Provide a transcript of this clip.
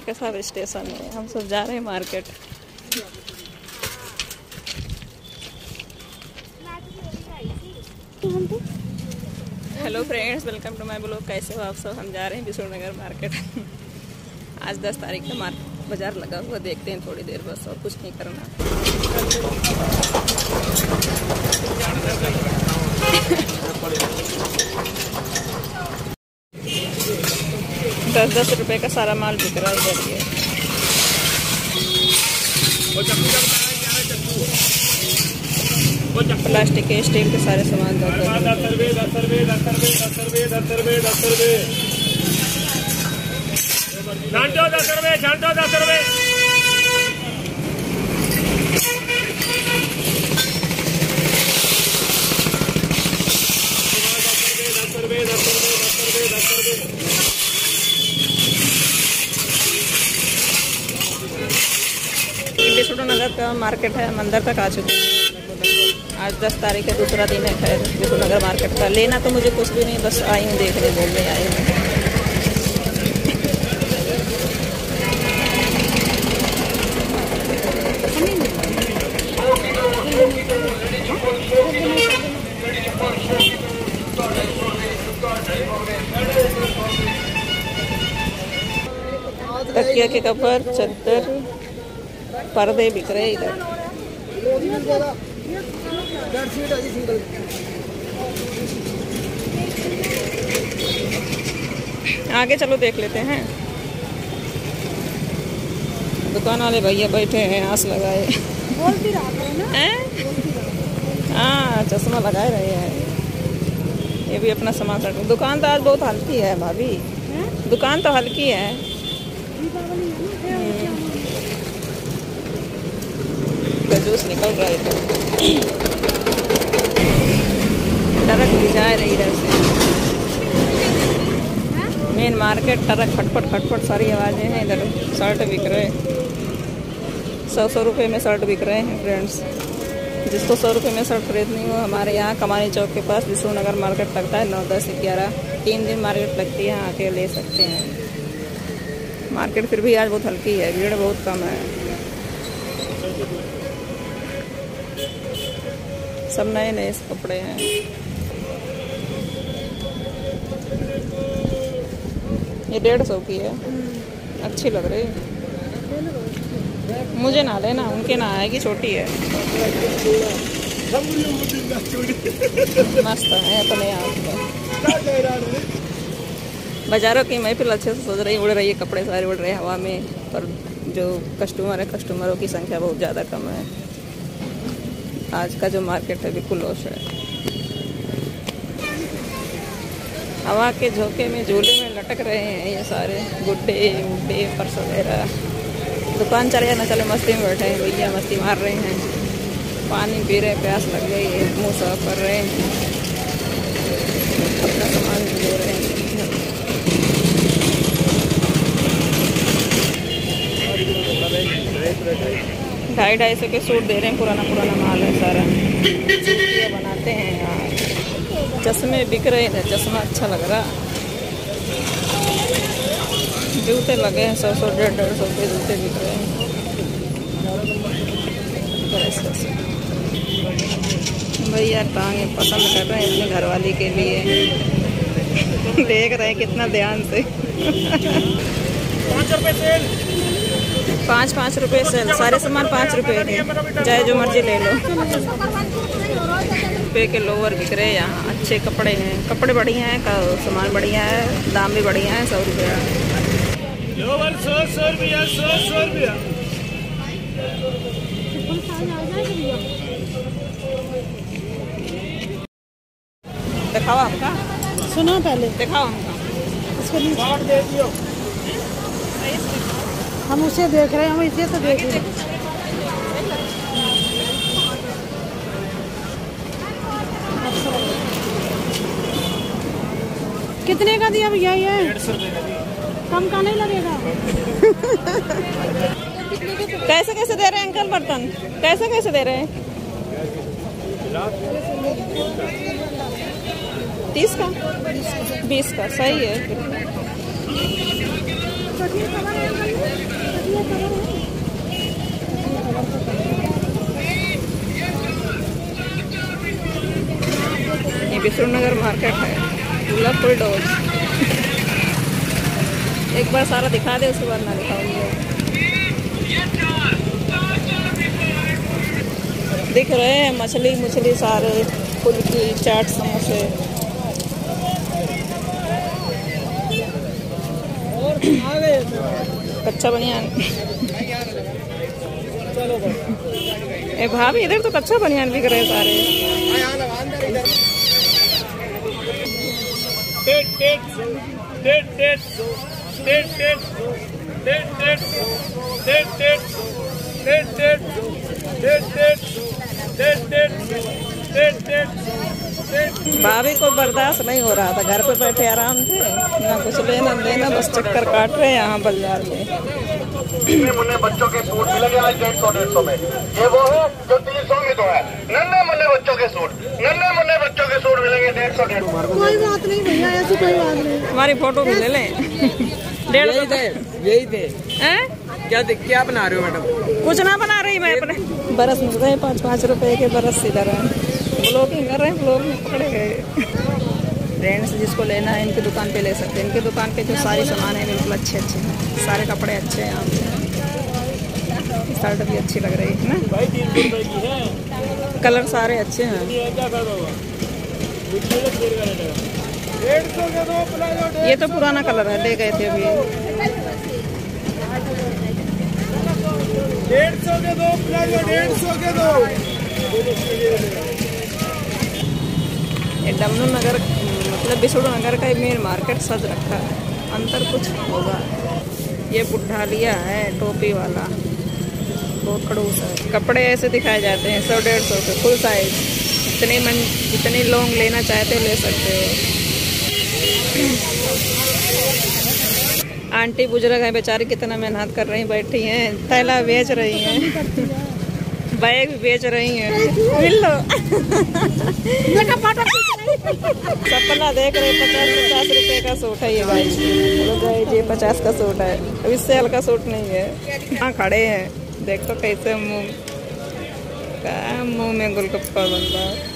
के साथ स्टेशन है, हम सब जा रहे हैं market. Hello friends, welcome to my blog. कैसे हो आप सब? हम जा रहे हैं विष्णुनगर मार्केट। आज 10 तारीख का मार्केट बाजार लगा हुआ, देखते हैं थोड़ी देर बस, और कुछ नहीं करना। 10-10 रुपए का सारा माल बिक रहा है इधर। ये प्लास्टिक के, स्टील के सारे सामान 10 रुपए। विष्णुनगर का मार्केट है, हम अंदर तक आ चुके हैं। आज 10 तारीख है, दूसरा दिन है खैर विष्णुनगर मार्केट का। लेना तो मुझे कुछ भी नहीं, बस आई हूँ देखने, घूमने आई हूँ। तकिया के कवर, चद्दर, पर्दे बिक रहे इधर। आगे चलो देख लेते हैं। दुकान वाले भैया बैठे हैं, आस लगाए। हाँ, चश्मा लगाए रहे हैं। ये भी अपना सामान रख। दुकान तो आज बहुत हल्की है भाभी, दुकान तो हल्की है। जूस निकल रहा है तो ट्रक भी जा रही इधर से। मेन मार्केट, ट्रक खटपट खटपट सारी आवाजें हैं इधर। शर्ट बिक रहे, 100 रुपये में शर्ट बिक रहे हैं फ्रेंड्स। जिसको 100 रुपये में शर्ट खरीदनी हो, हमारे यहाँ कमानी चौक के पास विष्णुनगर मार्केट लगता है। 9, 10, 11 3 दिन मार्केट लगती है, आके ले सकते हैं। मार्केट फिर भी आज बहुत हल्की है, भीड़ बहुत कम है। सब नए नए कपड़े हैं। ये 150 की है, अच्छी लग रही है। मुझे ना लेना, उनके ना आएगी, छोटी है। मस्त है अपने आप में। बाजारों की महफिल अच्छे से सोच रही, उड़ रही है, कपड़े सारे उड़ रहे हैं हवा में। पर जो कस्टमर है, कस्टमरों की संख्या बहुत ज़्यादा कम है। आज का जो मार्केट है बिल्कुल लॉस है। हवा के झोंके में, झूले में लटक रहे हैं ये सारे गुड्डे उड्डे, पर्स वगैरह। दुकान चले या ना चले, मस्ती में बैठे हैं भैया, मस्ती मार रहे हैं। पानी पी रहे, प्यास लग गई है, मुँह साफ कर रहे हैं, अपना सामान ले रहे हैं। 250-250 के सूट दे रहे हैं, पुराना पुराना माल है सारा। ये बनाते हैं यार। चश्मे बिक रहे हैं, चश्मा अच्छा लग रहा। जूते लगे हैं, 100, 150 के जूते बिक रहे हैं। भैया टांगे पसंद कर रहे हैं अपने घरवाली के लिए। देख रहे हैं कितना ध्यान से। 5 रुपये सेल, 5 रुपये सेल। सारे सामान 5 रुपये के, चाहे जो मर्जी ले लो। रुपये के लोअर बिक रहे हैं यहाँ। अच्छे कपड़े हैं, कपड़े बढ़िया हैं, सामान बढ़िया है, दाम भी बढ़िया है। 100 रुपया लोअर, 100 रुपया, 100 रुपया। दिखाओ हमका, सुनो पहले दिखाओ हमका। इसको दे दियो। हम उसे देख रहे हैं, हम इसे तो देख रहे हैं। कितने का दिया भैया ये? 150 रुपये का दिया। कम का नहीं लगेगा? कैसे कैसे दे रहे हैं अंकल बर्तन? कैसे कैसे दे रहे हैं? 30 का, 20 का, सही है। ये विष्णुनगर मार्केट है, पूरा फुल डोर। एक बार सारा दिखा दे, उसके बाद ना दिखाऊंगी। दिख रहे हैं मछली मुछली सारे, फुल्की, चाट, समोसे। कच्चा बनियान। ए भाभी, इधर तो कच्चा बनियान बिक रहे सारे। भाभी को बर्दाश्त नहीं हो रहा था, घर पे बैठे आराम थे, ना कुछ लेना देना, बस चक्कर काट रहे हैं यहाँ बाजार में। मुन्ने बच्चों के सूट मिलेंगे आज 150-150 में। ये वो है जो 300 में तो है। नन्हे मुन्ने बच्चों के सूट, नन्हे मुन्ने बच्चों के सूट मिलेंगे 150-150। कोई बात नहीं भैया, ऐसी कोई बात नहीं। हमारी फोटो भी ले लें। 150 यही थे। क्या बना रहे हो मैडम? कुछ ना बना रही मैं, अपने बरस मिल रहे हैं 5-5 रुपए के बरस इधर है। ब्लॉगिंग कर रहे हैं, ब्लॉग में पकड़े गए। फ्रेंड्स, जिसको लेना है इनकी दुकान पे ले सकते हैं। इनकी दुकान पे जो सारी सामान है बिल्कुल अच्छे हैं, सारे कपड़े अच्छे हैं। यहाँ पे शर्ट भी अच्छी लग रही है ना, कलर सारे अच्छे हैं। ये तो पुराना कलर है, ले गए थे अभी। 150 के दो प्लाजो, 150 के दो। ये डमनू नगर मतलब विष्णुनगर का मेन मार्केट सज रखा है, अंतर कुछ होगा। ये बुढ़ा लिया है टोपी वाला, बहुत खड़ूस है। कपड़े ऐसे दिखाए जाते हैं 100-150 के, फुल साइज। जितनी लॉन्ग लेना चाहते ले सकते हो। आंटी बुजुर्ग है बेचारी, कितना मेहनत कर रही, बैठी हैं, थैला बेच रही हैं, बैग भी बेच रही हैं। सपना देख रहे 50-50 रुपए का सूट है ये भाई। ये 50 का सूट है, अब इससे हल्का सूट नहीं है। हाँ खड़े हैं, देखो कैसे मुंह में गोलगप्पा बन रहा है।